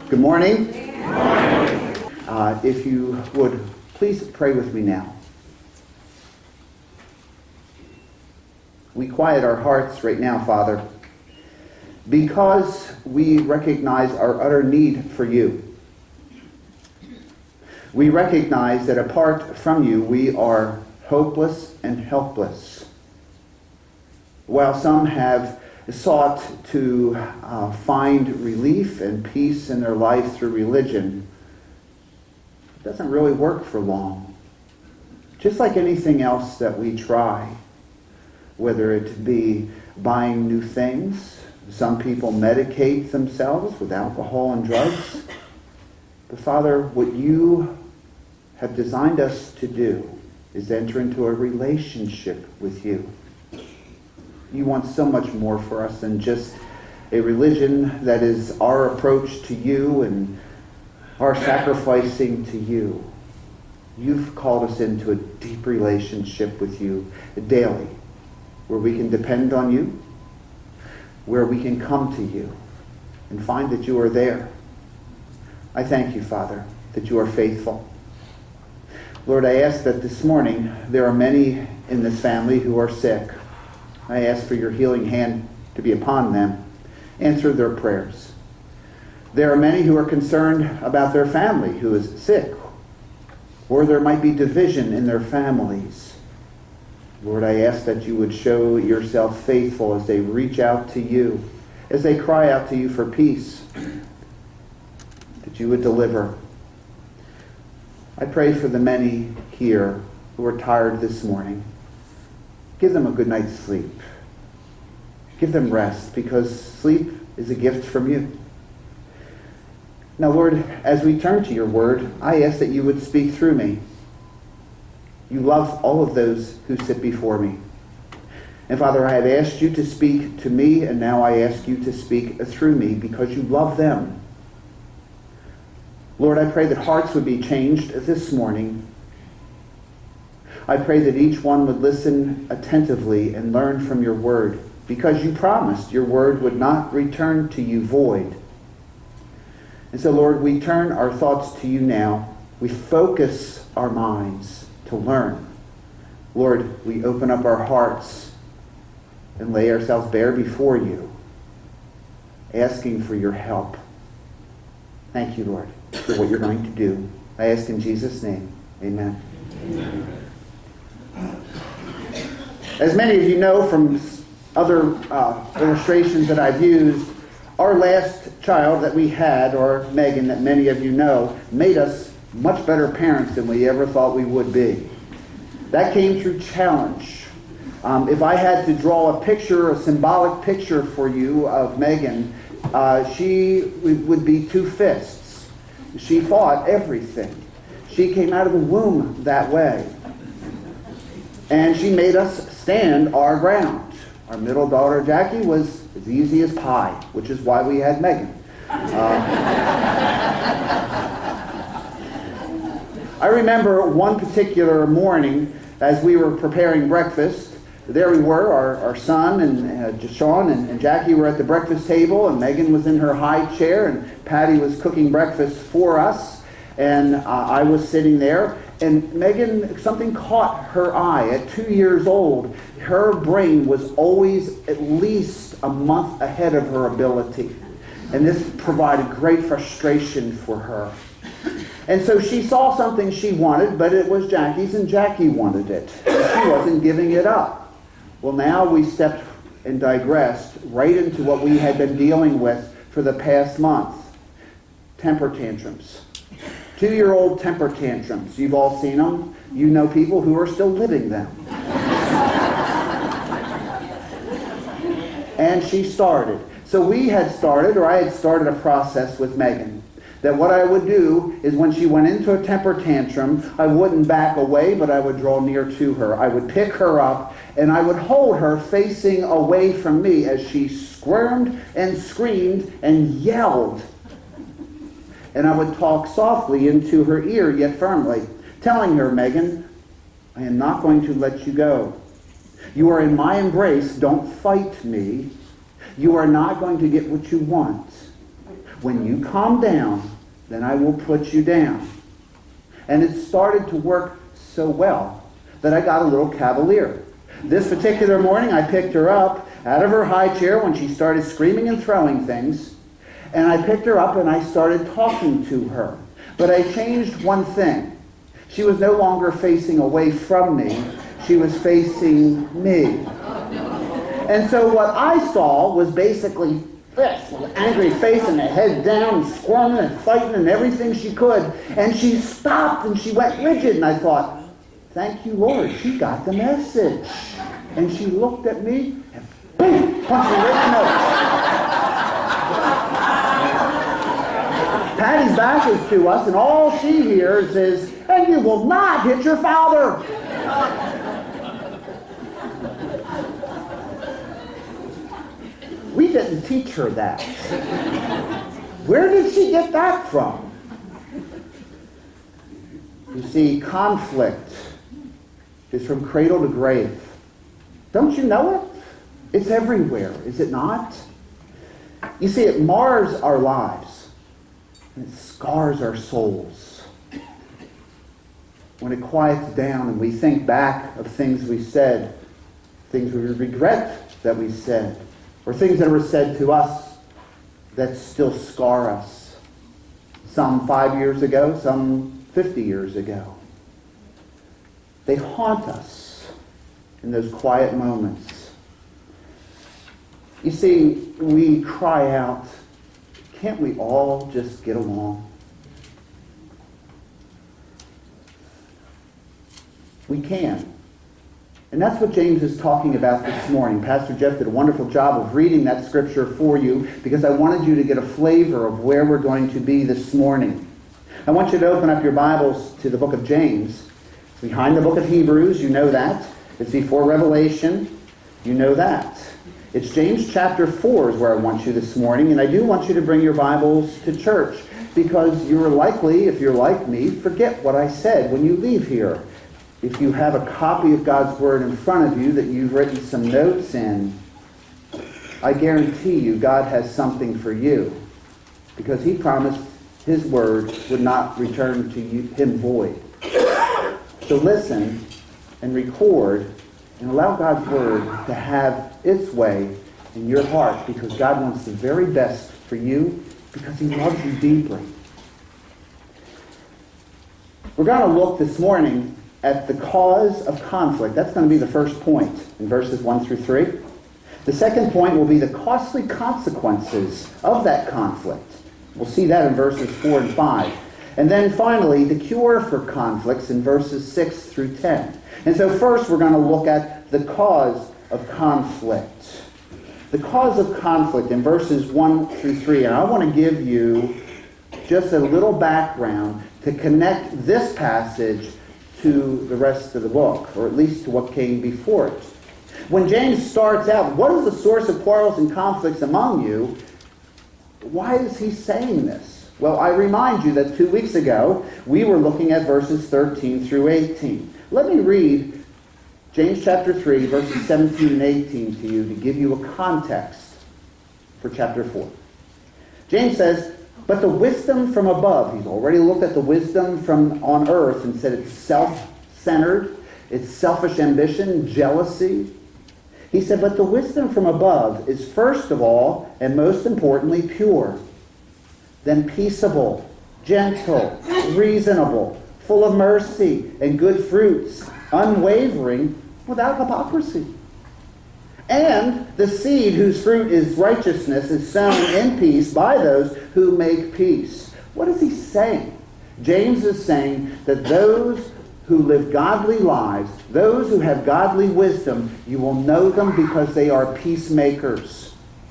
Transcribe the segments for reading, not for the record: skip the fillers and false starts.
Good morning. If you would, please pray with me now. We quiet our hearts right now, Father, because we recognize our utter need for you. We recognize that apart from you, we are hopeless and helpless. While some have sought to find relief and peace in their life through religion, it doesn't really work for long. Just like anything else that we try, whether it be buying new things, some people medicate themselves with alcohol and drugs. But Father, what you have designed us to do is enter into a relationship with you. You want so much more for us than just a religion that is our approach to you and our sacrificing to you. You've called us into a deep relationship with you daily, where we can depend on you, where we can come to you and find that you are there. I thank you, Father, that you are faithful. Lord, I ask that this morning there are many in this family who are sick. I ask for your healing hand to be upon them. Answer their prayers. There are many who are concerned about their family who is sick, or there might be division in their families. Lord, I ask that you would show yourself faithful as they reach out to you, as they cry out to you for peace, that you would deliver. I pray for the many here who are tired this morning. Give them a good night's sleep. Give them rest, because sleep is a gift from you. Now, Lord, as we turn to your word, I ask that you would speak through me. You love all of those who sit before me. And Father, I have asked you to speak to me, and now I ask you to speak through me because you love them. Lord, I pray that hearts would be changed this morning. I pray that each one would listen attentively and learn from your word, because you promised your word would not return to you void. And so, Lord, we turn our thoughts to you now. We focus our minds to learn. Lord, we open up our hearts and lay ourselves bare before you, asking for your help. Thank you, Lord, for what you're going to do. I ask in Jesus' name. Amen. Amen. As many of you know from other illustrations that I've used, our last child that we had, or Megan, that many of you know, made us much better parents than we ever thought we would be. That came through challenge. If I had to draw a picture, a symbolic picture for you of Megan, she would be two fists. She fought everything. She came out of the womb that way. And she made us stand our ground. Our middle daughter, Jackie, was as easy as pie, which is why we had Megan. I remember one particular morning as we were preparing breakfast. There we were, our son and Sean and Jackie were at the breakfast table, and Megan was in her high chair, and Patty was cooking breakfast for us, and I was sitting there. And Megan, something caught her eye. At 2 years old, her brain was always at least a month ahead of her ability. And this provided great frustration for her. And so she saw something she wanted, but it was Jackie's, and Jackie wanted it. She wasn't giving it up. Well, now we stepped and digressed right into what we had been dealing with for the past month. Temper tantrums. 2-year-old temper tantrums. You've all seen them. You know people who are still living them. And she started. So we had started, or I had started a process with Megan, that what I would do is when she went into a temper tantrum, I wouldn't back away, but I would draw near to her. I would pick her up, and I would hold her facing away from me as she squirmed and screamed and yelled. And I would talk softly into her ear, yet firmly, telling her, Megan, I am not going to let you go. You are in my embrace. Don't fight me. You are not going to get what you want. When you calm down, then I will put you down. And it started to work so well that I got a little cavalier. This particular morning, I picked her up out of her high chair when she started screaming and throwing things. And I picked her up and I started talking to her. But I changed one thing. She was no longer facing away from me. She was facing me. And so what I saw was basically this, with an angry face and a head down, and squirming and fighting and everything she could. And she stopped and she went rigid. And I thought, thank you, Lord, she got the message. And she looked at me and boom, punched me right in the nose. Patty's back is to us, and all she hears is, and you will not hit your father. We didn't teach her that. Where did she get that from? You see, conflict is from cradle to grave. Don't you know it? It's everywhere, is it not? You see, it mars our lives. And it scars our souls. When it quiets down and we think back of things we said, things we regret that we said, or things that were said to us that still scar us. Some 5 years ago, some 50 years ago. They haunt us in those quiet moments. You see, we cry out, can't we all just get along? We can. And that's what James is talking about this morning. Pastor Jeff did a wonderful job of reading that scripture for you because I wanted you to get a flavor of where we're going to be this morning. I want you to open up your Bibles to the book of James. It's behind the book of Hebrews, you know that. It's before Revelation, you know that. It's James chapter 4 is where I want you this morning, and I do want you to bring your Bibles to church because you're likely, if you're like me, forget what I said when you leave here. If you have a copy of God's Word in front of you that you've written some notes in, I guarantee you God has something for you because He promised His Word would not return to Him void. So listen and record and allow God's Word to have its way in your heart because God wants the very best for you because He loves you deeply. We're going to look this morning at the cause of conflict. That's going to be the first point in verses 1 through 3. The second point will be the costly consequences of that conflict. We'll see that in verses 4 and 5. And then finally, the cure for conflicts in verses 6 through 10. And so first we're going to look at the cause of conflict. The cause of conflict in verses 1 through 3. And I want to give you just a little background to connect this passage to the rest of the book, or at least to what came before it. When James starts out, what is the source of quarrels and conflicts among you? Why is he saying this? Well, I remind you that 2 weeks ago, we were looking at verses 13 through 18. Let me read James chapter 3, verses 17 and 18 to you to give you a context for chapter 4. James says, but the wisdom from above, he's already looked at the wisdom from on earth and said it's self-centered, it's selfish ambition, jealousy. He said, but the wisdom from above is first of all, and most importantly, pure, then peaceable, gentle, reasonable, full of mercy and good fruits, unwavering, without hypocrisy. And the seed whose fruit is righteousness is sown in peace by those who make peace. What is he saying? James is saying that those who live godly lives, those who have godly wisdom, you will know them because they are peacemakers.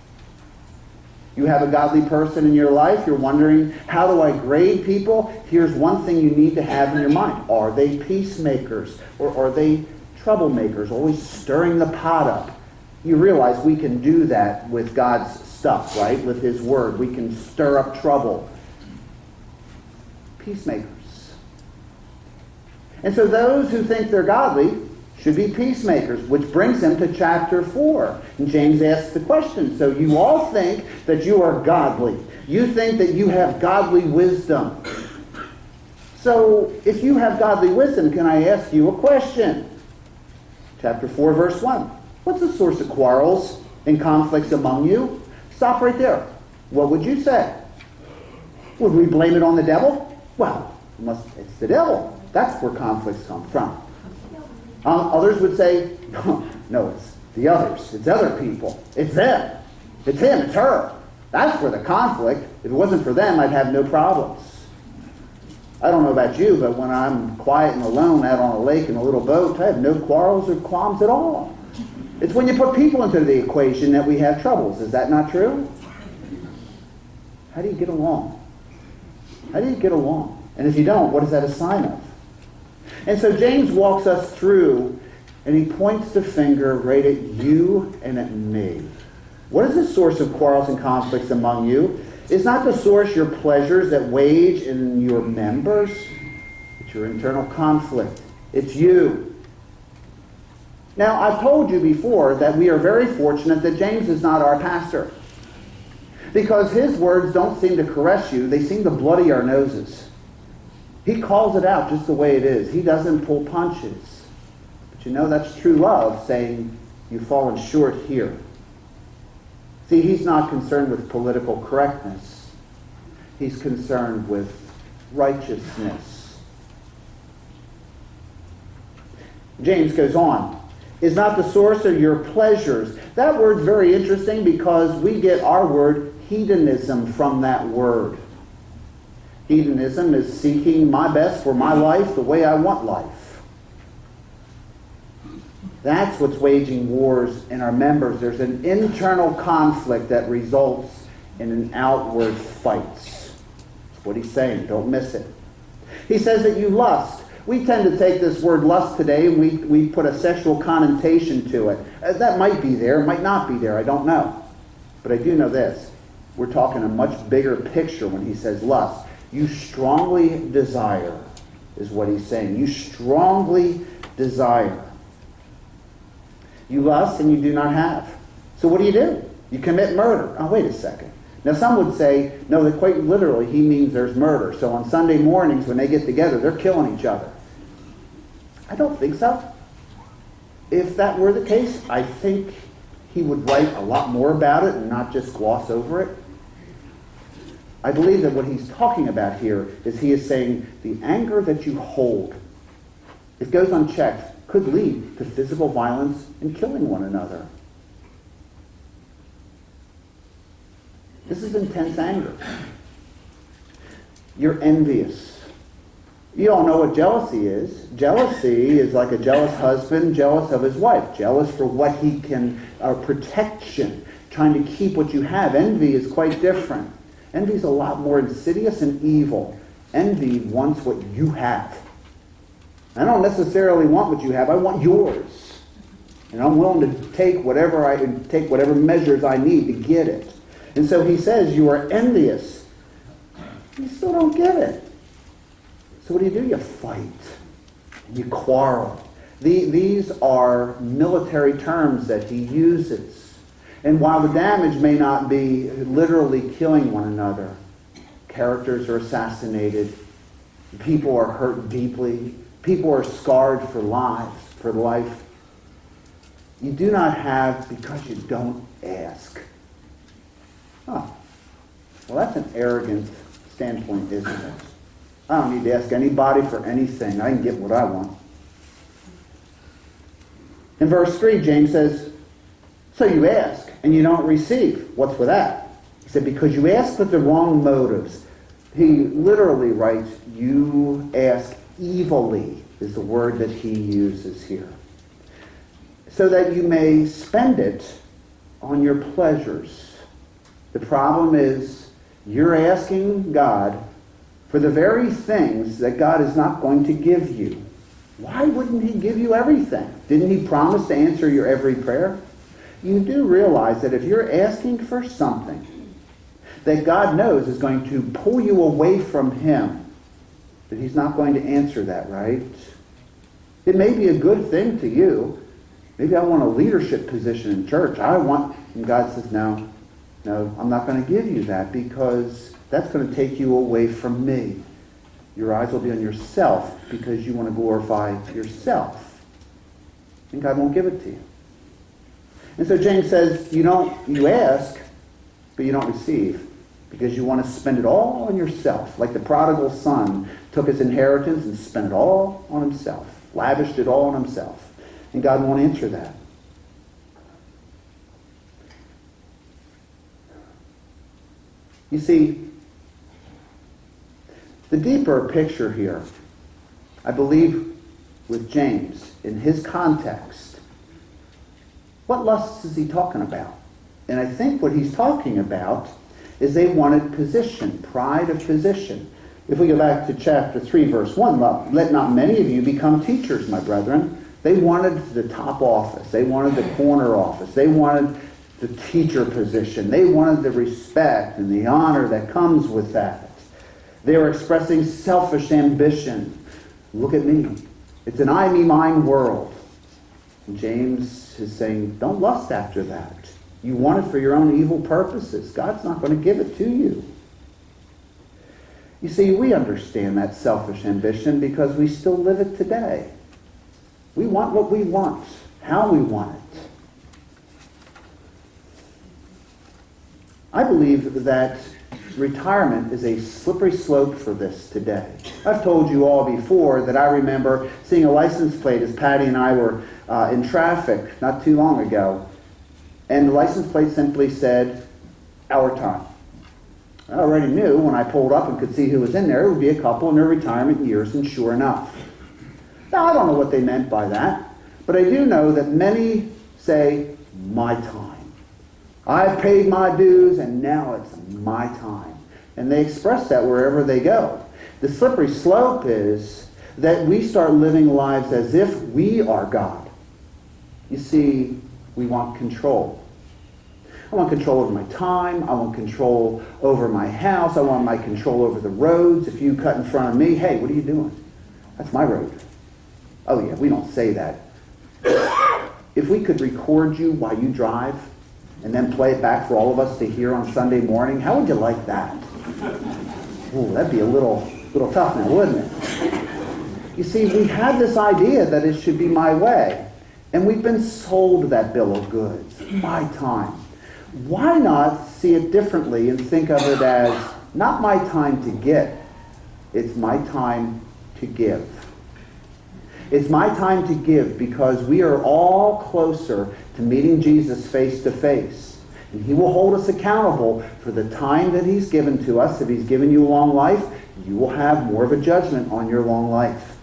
You have a godly person in your life, you're wondering, how do I grade people? Here's one thing you need to have in your mind. Are they peacemakers? Or are they troublemakers, always stirring the pot up? You realize we can do that with God's stuff, right? With His Word. We can stir up trouble. Peacemakers. And so those who think they're godly should be peacemakers, which brings him to chapter 4. And James asks the question, so you all think that you are godly. You think that you have godly wisdom. So if you have godly wisdom, can I ask you a question? Chapter 4, verse 1. What's the source of quarrels and conflicts among you? Stop right there. What would you say? Would we blame it on the devil? Well, it's the devil. That's where conflicts come from. Others would say, no, it's the others. It's other people. It's them. It's him. It's her. That's where the conflict. If it wasn't for them, I'd have no problems. I don't know about you, but when I'm quiet and alone out on a lake in a little boat, I have no quarrels or qualms at all. It's when you put people into the equation that we have troubles. Is that not true? How do you get along? How do you get along? And if you don't, what is that a sign of? And so James walks us through, and he points the finger right at you and at me. What is the source of quarrels and conflicts among you? Is not the source your pleasures that wage in your members? It's your internal conflict. It's you. Now, I've told you before that we are very fortunate that James is not our pastor. Because his words don't seem to caress you. They seem to bloody our noses. He calls it out just the way it is. He doesn't pull punches. But you know, that's true love, saying, you've fallen short here. See, he's not concerned with political correctness. He's concerned with righteousness. James goes on. Is not the source of your pleasures. That word's very interesting because we get our word hedonism from that word. Hedonism is seeking my best for my life the way I want life. That's what's waging wars in our members. There's an internal conflict that results in an outward fights. That's what he's saying. Don't miss it. He says that you lust. We tend to take this word lust today and we put a sexual connotation to it. That might be there, might not be there, I don't know. But I do know this. We're talking a much bigger picture when he says lust. You strongly desire, is what he's saying. You strongly desire. You lust and you do not have. So what do? You commit murder. Oh, wait a second. Now some would say, no, that quite literally he means there's murder. So on Sunday mornings when they get together, they're killing each other. I don't think so. If that were the case, I think he would write a lot more about it and not just gloss over it. I believe that what he's talking about here is he is saying the anger that you hold, if it goes unchecked, could lead to physical violence and killing one another. This is intense anger. You're envious. You all know what jealousy is. Jealousy is like a jealous husband, jealous of his wife, jealous for what he can, protection, trying to keep what you have. Envy is quite different. Envy is a lot more insidious and evil. Envy wants what you have. I don't necessarily want what you have. I want yours. And I'm willing to take whatever measures I need to get it. And so he says you are envious. You still don't get it. So what do? You fight. You quarrel. These are military terms that he uses. And while the damage may not be literally killing one another, characters are assassinated, people are hurt deeply, people are scarred for life. You do not have because you don't ask. Well, that's an arrogant standpoint, isn't it? I don't need to ask anybody for anything. I can get what I want. In verse 3, James says, so you ask and you don't receive. What's with that? He said, because you ask with the wrong motives. He literally writes, you ask evilly, is the word that he uses here. So that you may spend it on your pleasures. The problem is, you're asking God for the very things that God is not going to give you. Why wouldn't he give you everything? Didn't he promise to answer your every prayer? You do realize that if you're asking for something that God knows is going to pull you away from him, that he's not going to answer that, right? It may be a good thing to you. Maybe I want a leadership position in church. And God says, no, I'm not going to give you that because that's going to take you away from me. Your eyes will be on yourself because you want to glorify yourself. And God won't give it to you. And so James says, you ask, but you don't receive because you want to spend it all on yourself. Like the prodigal son took his inheritance and spent it all on himself, lavished it all on himself. And God won't answer that. You see, the deeper picture here, I believe with James, in his context, what lusts is he talking about? And I think what he's talking about is they wanted position, pride of position. If we go back to chapter 3, verse 1, let not many of you become teachers, my brethren. They wanted the top office. They wanted the corner office. They wanted the teacher position. They wanted the respect and the honor that comes with that. They were expressing selfish ambition. Look at me. It's an I, me, mine world. And James is saying, don't lust after that. You want it for your own evil purposes. God's not going to give it to you. You see, we understand that selfish ambition because we still live it today. We want what we want, how we want it. I believe that retirement is a slippery slope for this today. I've told you all before that I remember seeing a license plate as Patty and I were in traffic not too long ago. And the license plate simply said, our time. I already knew when I pulled up and could see who was in there, it would be a couple in their retirement years, and sure enough. Now, I don't know what they meant by that, but I do know that many say, my time. I've paid my dues, and now it's my time. And they express that wherever they go. The slippery slope is that we start living lives as if we are God. You see, we want control. I want control over my time. I want control over my house. I want my control over the roads. If you cut in front of me, hey, what are you doing? That's my road. Oh yeah, we don't say that. If we could record you while you drive and then play it back for all of us to hear on Sunday morning, how would you like that? Ooh, that'd be a little tough now, wouldn't it? You see, we have this idea that it should be my way. And we've been sold that bill of goods. My time. Why not see it differently and think of it as not my time to get, it's my time to give. It's my time to give because we are all closer to meeting Jesus face to face. And He will hold us accountable for the time that He's given to us. If He's given you a long life, you will have more of a judgment on your long life.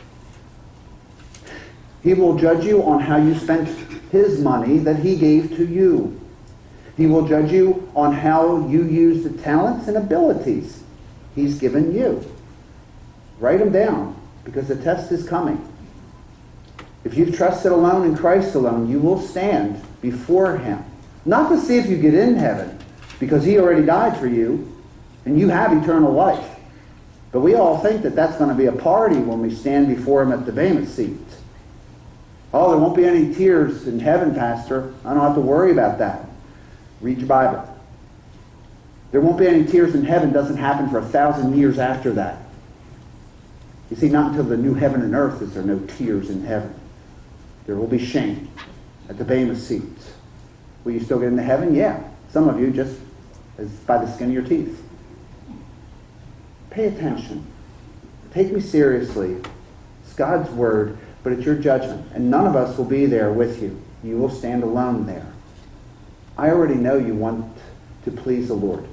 He will judge you on how you spent His money that He gave to you. He will judge you on how you use the talents and abilities He's given you. Write them down because the test is coming. If you've trusted alone in Christ alone, you will stand before Him. Not to see if you get in heaven, because He already died for you, and you have eternal life. But we all think that that's going to be a party when we stand before Him at the Bema seat. Oh, there won't be any tears in heaven, Pastor. I don't have to worry about that. Read your Bible. There won't be any tears in heaven. Doesn't happen for 1,000 years after that. You see, not until the new heaven and earth is there no tears in heaven. There will be shame at the Bema seat. Will you still get into heaven? Yeah. Some of you just as by the skin of your teeth. Pay attention. Take me seriously. It's God's word, but it's your judgment. And none of us will be there with you. You will stand alone there. I already know you want to please the Lord.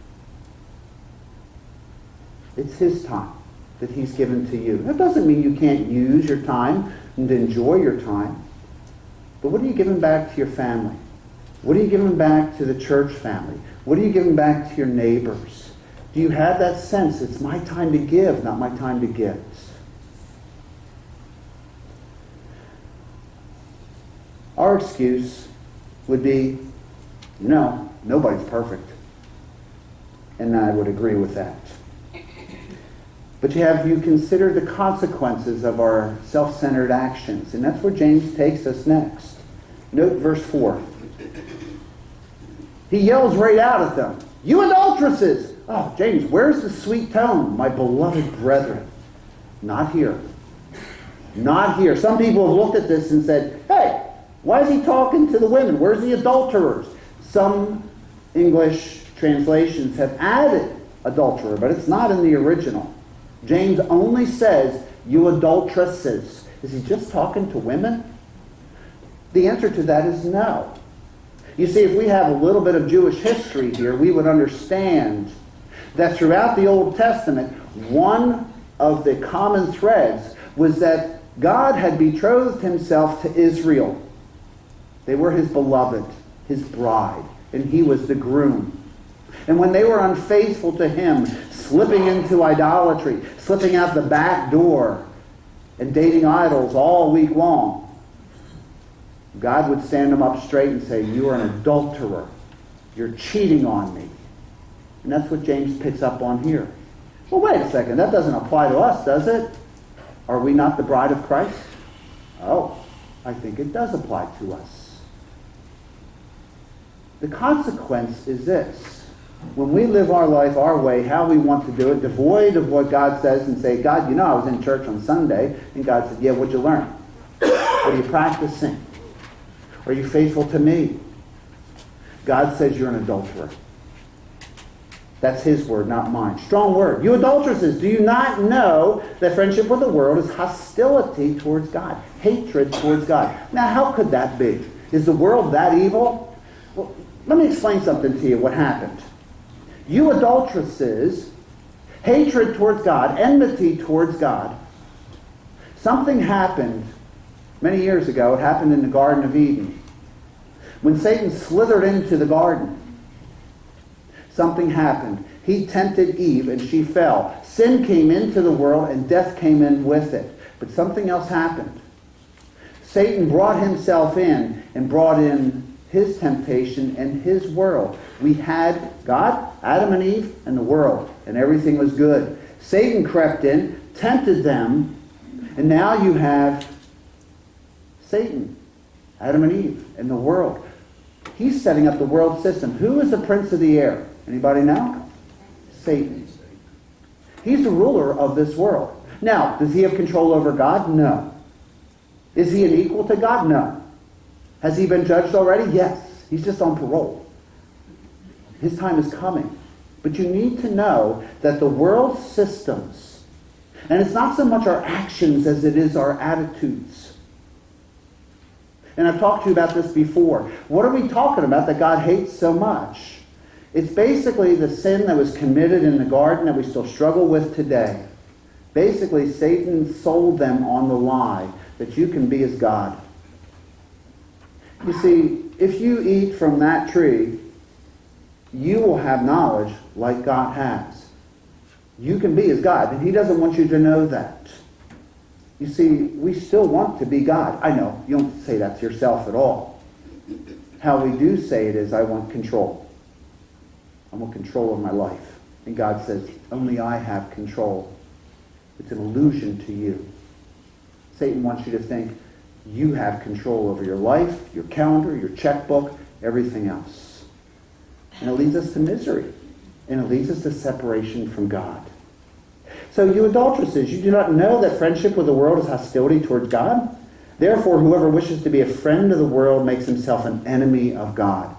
It's His time that He's given to you. That doesn't mean you can't use your time and enjoy your time. But what are you giving back to your family? What are you giving back to the church family? What are you giving back to your neighbors? Do you have that sense, it's my time to give, not my time to get? Our excuse would be, no, nobody's perfect. And I would agree with that. But have you considered the consequences of our self-centered actions? And that's where James takes us next. Note verse 4. He yells right out at them, "You adulteresses!" Oh, James, where's the sweet tone? My beloved brethren. Not here. Not here. Some people have looked at this and said, hey, why is he talking to the women? Where's the adulterers? Some English translations have added adulterer, but it's not in the original. James only says, you adulteresses. Is he just talking to women? The answer to that is no. You see, if we have a little bit of Jewish history here, we would understand that throughout the Old Testament, one of the common threads was that God had betrothed himself to Israel. They were his beloved, his bride, and he was the groom. And when they were unfaithful to him, slipping into idolatry, slipping out the back door, and dating idols all week long, God would stand them up straight and say, you are an adulterer. You're cheating on me. And that's what James picks up on here. Well, wait a second. That doesn't apply to us, does it? Are we not the bride of Christ? Oh, I think it does apply to us. The consequence is this. When we live our life our way, how we want to do it, devoid of what God says, and say, God, you know, I was in church on Sunday, and God said, yeah, what'd you learn? What are you practicing? Are you faithful to me? God says you're an adulterer. That's his word, not mine. Strong word. You adulteresses, do you not know that friendship with the world is hostility towards God, hatred towards God? Now, how could that be? Is the world that evil? Well, let me explain something to you, what happened. You adulteresses, hatred towards God, enmity towards God. Something happened many years ago. It happened in the Garden of Eden. When Satan slithered into the garden, something happened. He tempted Eve and she fell. Sin came into the world and death came in with it. But something else happened. Satan brought himself in and brought in his temptation and his world. We had God, Adam and Eve, and the world, and everything was good. Satan crept in, tempted them, and now you have Satan, Adam and Eve, and the world. He's setting up the world system. Who is the prince of the air? Anybody know? Satan. He's the ruler of this world. Now, does he have control over God? No. Is he an equal to God? No. Has he been judged already? Yes. He's just on parole. His time is coming. But you need to know that the world systems, and it's not so much our actions as it is our attitudes. And I've talked to you about this before. What are we talking about that God hates so much? It's basically the sin that was committed in the garden that we still struggle with today. Basically, Satan sold them on the lie that you can be as God. You see, if you eat from that tree, you will have knowledge like God has. You can be as God, and he doesn't want you to know that. You see, we still want to be God. I know, you don't say that to yourself at all. How we do say it is, I want control. I want control of my life. And God says, only I have control. It's an illusion to you. Satan wants you to think you have control over your life, your calendar, your checkbook, everything else. And it leads us to misery. And it leads us to separation from God. So you adulteresses, you do not know that friendship with the world is hostility towards God? Therefore, whoever wishes to be a friend of the world makes himself an enemy of God.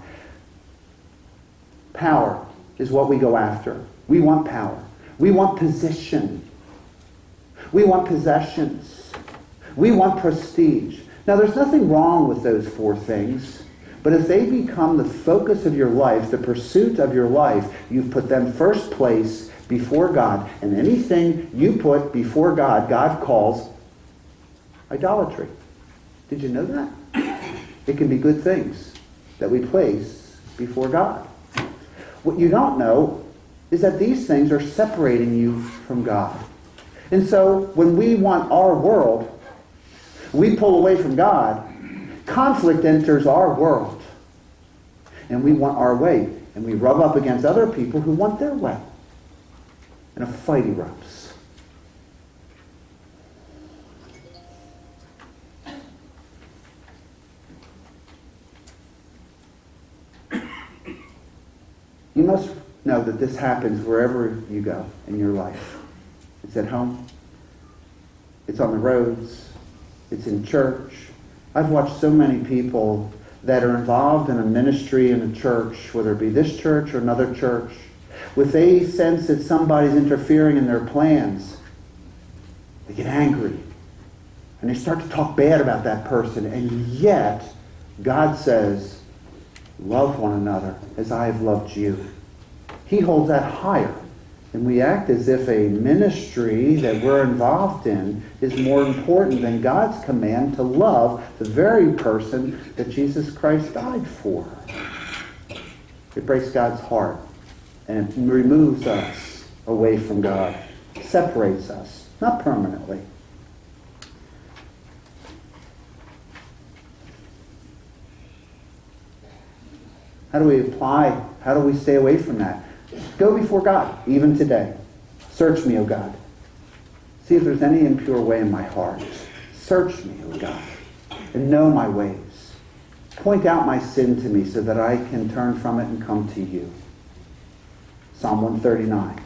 Power is what we go after. We want power. We want position. We want possessions. We want prestige. Now, there's nothing wrong with those four things, but if they become the focus of your life, the pursuit of your life, you've put them first place before God, and anything you put before God, God calls idolatry. Did you know that? It can be good things that we place before God. What you don't know is that these things are separating you from God. And so when we want our world, we pull away from God, conflict enters our world. And we want our way. And we rub up against other people who want their way. And a fight erupts. You must know that this happens wherever you go in your life. It's at home. It's on the roads. It's in church. I've watched so many people that are involved in a ministry in a church, whether it be this church or another church, if they sense that somebody's interfering in their plans, they get angry. And they start to talk bad about that person. And yet, God says, love one another as I have loved you. He holds that higher. And we act as if a ministry that we're involved in is more important than God's command to love the very person that Jesus Christ died for. It breaks God's heart. And it removes us away from God. Separates us. Not permanently. How do we apply? How do we stay away from that? Go before God, even today. Search me, O God. See if there's any impure way in my heart. Search me, O God, and know my ways. Point out my sin to me so that I can turn from it and come to you. Psalm 139.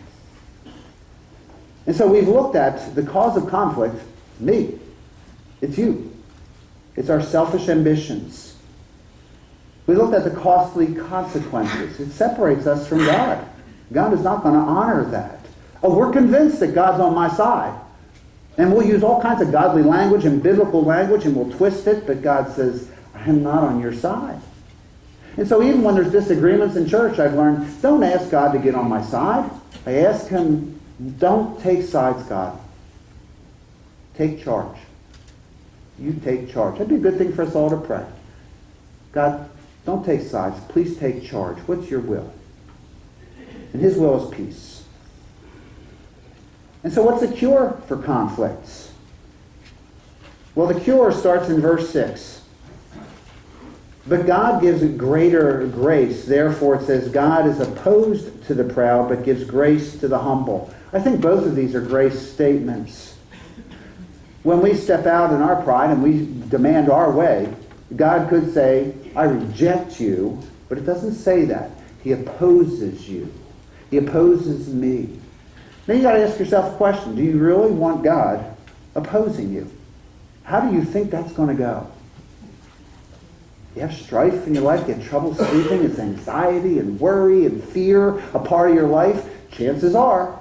And so we've looked at the cause of conflict, me. It's you. It's our selfish ambitions. We looked at the costly consequences. It separates us from God. God is not going to honor that. Oh, we're convinced that God's on my side. And we'll use all kinds of godly language and biblical language and we'll twist it, but God says, I am not on your side. And so even when there's disagreements in church, I've learned, don't ask God to get on my side. I ask him, don't take sides, God. Take charge. You take charge. That'd be a good thing for us all to pray. God, don't take sides. Please take charge. What's your will? And his will is peace. And so what's the cure for conflicts? Well, the cure starts in verse 6. But God gives greater grace. Therefore, it says, God is opposed to the proud, but gives grace to the humble. I think both of these are grace statements. When we step out in our pride and we demand our way, God could say, I reject you, but it doesn't say that. He opposes you. He opposes me. Now you got to ask yourself a question. Do you really want God opposing you? How do you think that's going to go? You have strife in your life, you have trouble sleeping, it's anxiety and worry and fear a part of your life. Chances are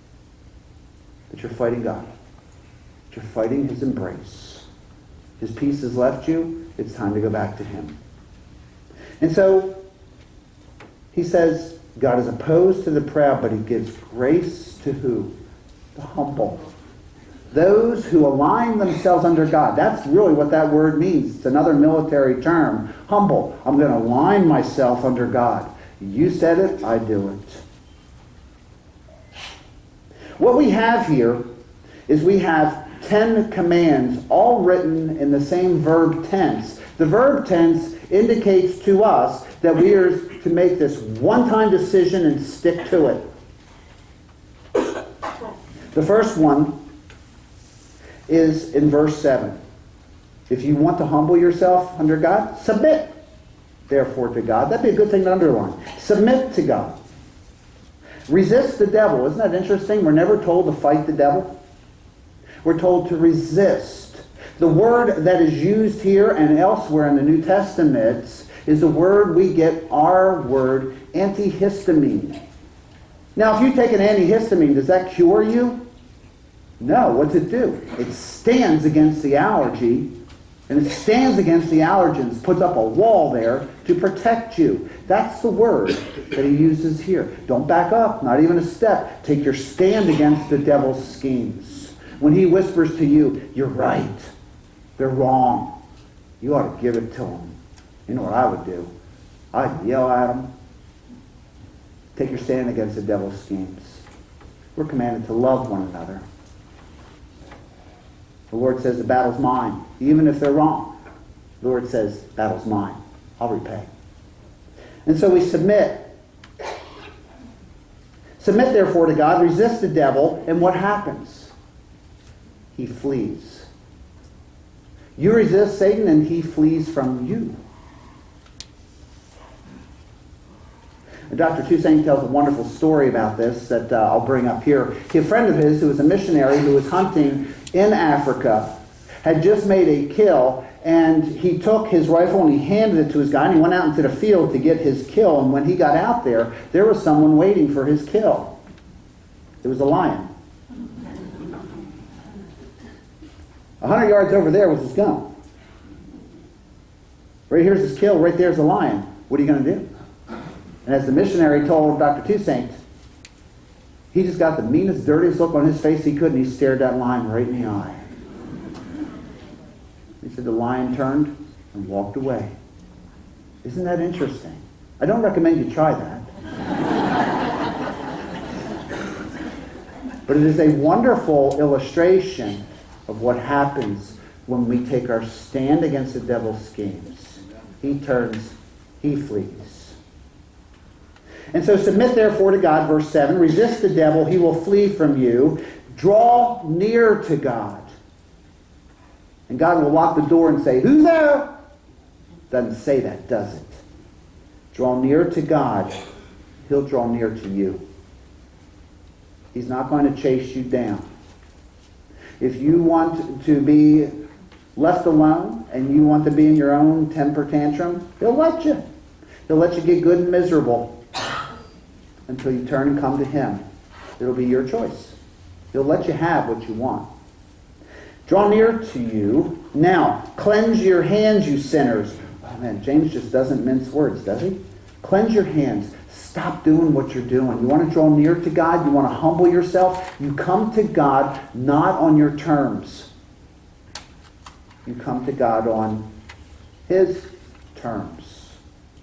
that you're fighting God. That you're fighting his embrace. His peace has left you. It's time to go back to him. And so he says, God is opposed to the proud, but he gives grace to who? The humble. Those who align themselves under God. That's really what that word means. It's another military term. Humble. I'm going to align myself under God. You said it, I do it. What we have here is we have 10 commands, all written in the same verb tense. The verb tense indicates to us that we are to make this one-time decision and stick to it. The first one is in verse 7. If you want to humble yourself under God, submit, therefore, to God. That'd be a good thing to underline. Submit to God. Resist the devil. Isn't that interesting? We're never told to fight the devil. We're told to resist. The word that is used here and elsewhere in the New Testament is the word we get our word antihistamine. Now, if you take an antihistamine, does that cure you? No. What's it do? It stands against the allergy, and it stands against the allergens, puts up a wall there to protect you. That's the word that he uses here. Don't back up, not even a step. Take your stand against the devil's schemes. When he whispers to you, you're right, they're wrong, you ought to give it to them. You know what I would do? I'd yell at them. Take your stand against the devil's schemes. We're commanded to love one another. The Lord says the battle's mine, even if they're wrong. The Lord says, battle's mine. I'll repay. And so we submit. Submit, therefore, to God. Resist the devil. And what happens? He flees. You resist Satan and he flees from you. And Dr. Toussaint tells a wonderful story about this that I'll bring up here. A friend of his who was a missionary who was hunting in Africa had just made a kill, and he took his rifle and he handed it to his guy, and he went out into the field to get his kill. And when he got out there, there was someone waiting for his kill. It was a lion. 100 yards over there was his gun. Right here's his kill, right there's a lion. What are you going to do? And as the missionary told Dr. Toussaint, he just got the meanest, dirtiest look on his face he could, and he stared that lion right in the eye. He said the lion turned and walked away. Isn't that interesting? I don't recommend you try that. But it is a wonderful illustration of what happens when we take our stand against the devil's schemes. He turns, he flees. And so submit therefore to God, verse 7. Resist the devil, he will flee from you. Draw near to God. And God will lock the door and say, who's there? Doesn't say that, does it? Draw near to God, he'll draw near to you. He's not going to chase you down. If you want to be left alone and you want to be in your own temper tantrum, he'll let you. He'll let you get good and miserable until you turn and come to him. It'll be your choice. He'll let you have what you want. Draw near to you. Now, cleanse your hands, you sinners. Oh man, James just doesn't mince words, does he? Cleanse your hands. Stop doing what you're doing. You want to draw near to God? You want to humble yourself? You come to God not on your terms. You come to God on his terms.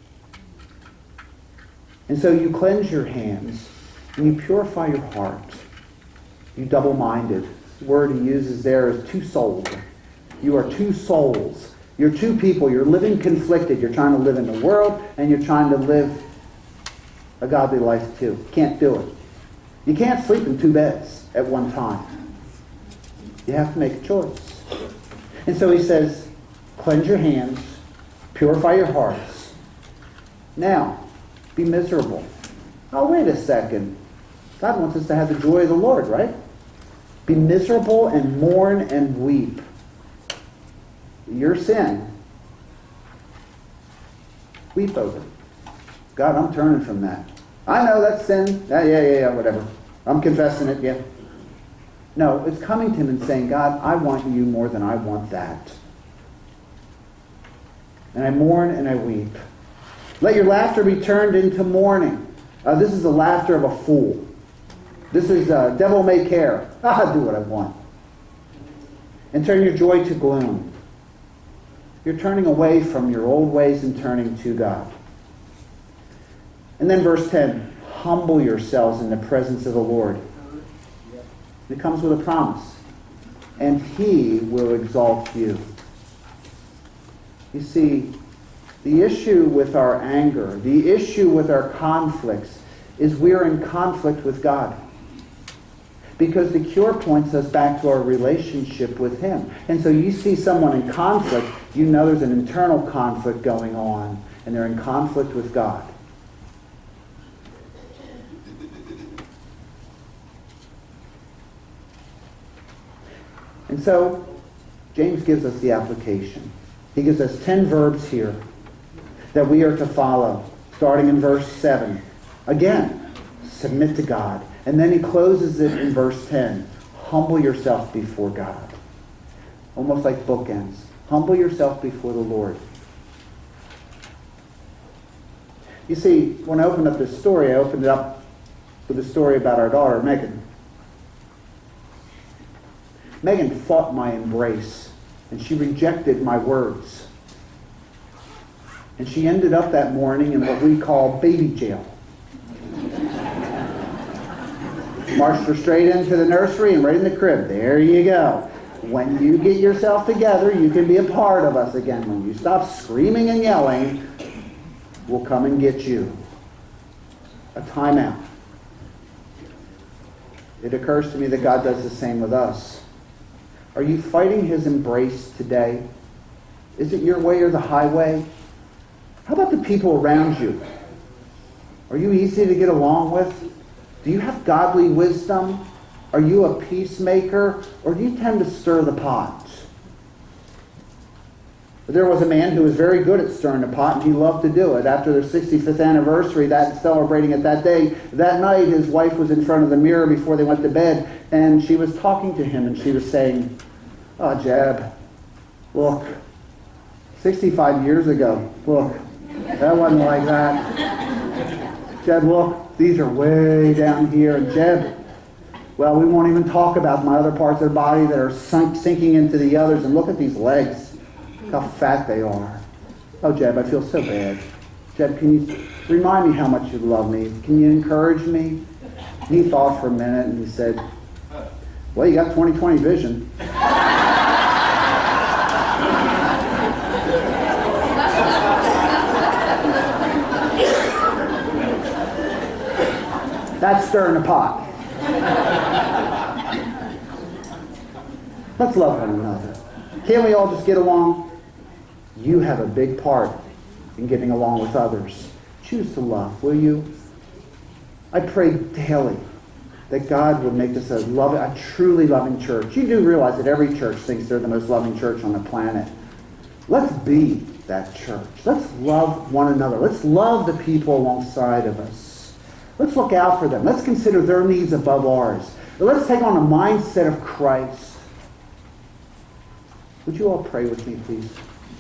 And so you cleanse your hands and you purify your heart. You double-minded. The word he uses there is two souls. You are two souls. You're two people. You're living conflicted. You're trying to live in the world and you're trying to live a godly life too. Can't do it. You can't sleep in two beds at one time. You have to make a choice. And so he says, cleanse your hands, purify your hearts. Now, be miserable. Oh, wait a second. God wants us to have the joy of the Lord, right? Be miserable and mourn and weep. Your sin. Weep over it. God, I'm turning from that. I know that's sin. Yeah, whatever. I'm confessing it, yeah. No, it's coming to him and saying, God, I want you more than I want that. And I mourn and I weep. Let your laughter be turned into mourning. This is the laughter of a fool. This is devil may care. I'll do what I want. And turn your joy to gloom. You're turning away from your old ways and turning to God. And then verse 10, humble yourselves in the presence of the Lord. It comes with a promise. And he will exalt you. You see, the issue with our anger, the issue with our conflicts, is we're in conflict with God. Because the cure points us back to our relationship with him. And so you see someone in conflict, you know there's an internal conflict going on, and they're in conflict with God. And so, James gives us the application. He gives us 10 verbs here that we are to follow, starting in verse 7. Again, submit to God. And then he closes it in verse 10. Humble yourself before God. Almost like bookends. Humble yourself before the Lord. You see, when I opened up this story, I opened it up with a story about our daughter, Megan. Megan fought my embrace, and she rejected my words. And she ended up that morning in what we call baby jail. Marched her straight into the nursery and right in the crib. There you go. When you get yourself together, you can be a part of us again. When you stop screaming and yelling, we'll come and get you. A timeout. It occurs to me that God does the same with us. Are you fighting his embrace today? Is it your way or the highway? How about the people around you? Are you easy to get along with? Do you have godly wisdom? Are you a peacemaker? Or do you tend to stir the pot? There was a man who was very good at stirring the pot, and he loved to do it. After their 65th anniversary, celebrating it that day, that night his wife was in front of the mirror before they went to bed, and she was talking to him, and she was saying, "Oh, Jeb, look, 65 years ago, look, that wasn't like that. Jeb, look, these are way down here, and Jeb, well, we won't even talk about my other parts of the body that are sinking into the others, and look at these legs. How fat they are. Oh, Jeb, I feel so bad. Jeb, can you remind me how much you love me? Can you encourage me?" And he thought for a minute and he said, "Well, you got 20/20 vision." That's stirring the pot. Let's love one another. Can't we all just get along? You have a big part in getting along with others. Choose to love, will you? I pray daily that God would make this a truly loving church. You do realize that every church thinks they're the most loving church on the planet. Let's be that church. Let's love one another. Let's love the people alongside of us. Let's look out for them. Let's consider their needs above ours. Let's take on a mindset of Christ. Would you all pray with me, please?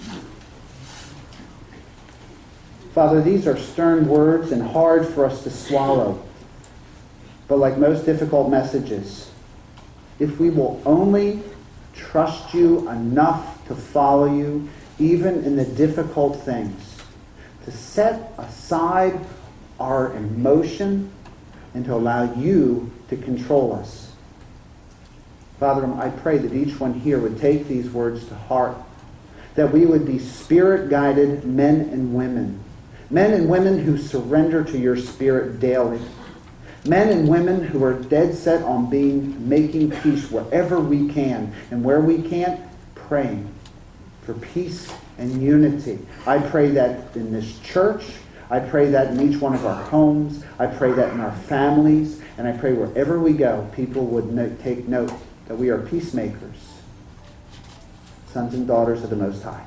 Father, these are stern words and hard for us to swallow. But like most difficult messages, if we will only trust you enough to follow you, even in the difficult things, to set aside our emotion and to allow you to control us. Father, I pray that each one here would take these words to heart, that we would be Spirit-guided men and women who surrender to your Spirit daily, men and women who are dead set on making peace wherever we can, and where we can't, praying for peace and unity. I pray that in this church, I pray that in each one of our homes, I pray that in our families, and I pray wherever we go, people would take note that we are peacemakers, sons and daughters of the Most High.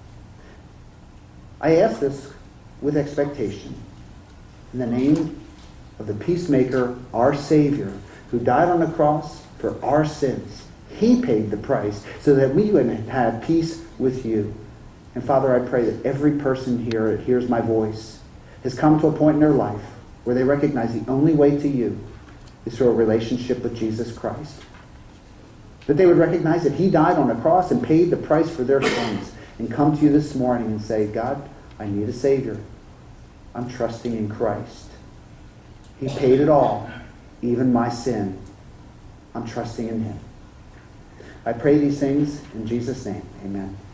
I ask this with expectation, in the name of the peacemaker, our Savior, who died on the cross for our sins. He paid the price so that we would have peace with you. And Father, I pray that every person here that hears my voice has come to a point in their life where they recognize the only way to you is through a relationship with Jesus Christ. That they would recognize that he died on the cross and paid the price for their sins, and come to you this morning and say, "God, I need a Savior. I'm trusting in Christ. He paid it all, even my sin. I'm trusting in him." I pray these things in Jesus' name. Amen.